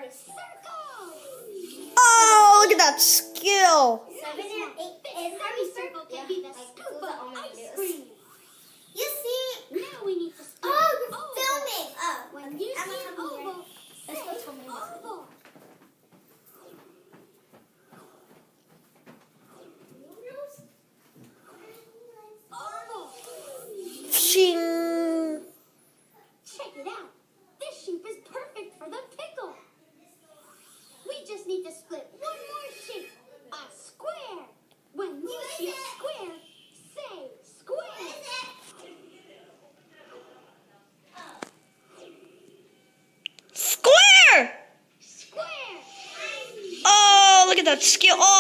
Circle. Oh, look at that skill. 7 and 8. Every circle can be the scoop of ice cream. You see? Now we need to split Filming. When you see an oval, Let's go tell me oval. Oval. Shing. Check it out. This shape is perfect for the pickle. We just need to split one more shape. A square. When you see a square, say square. Square. Square. Oh, look at that skill. Oh,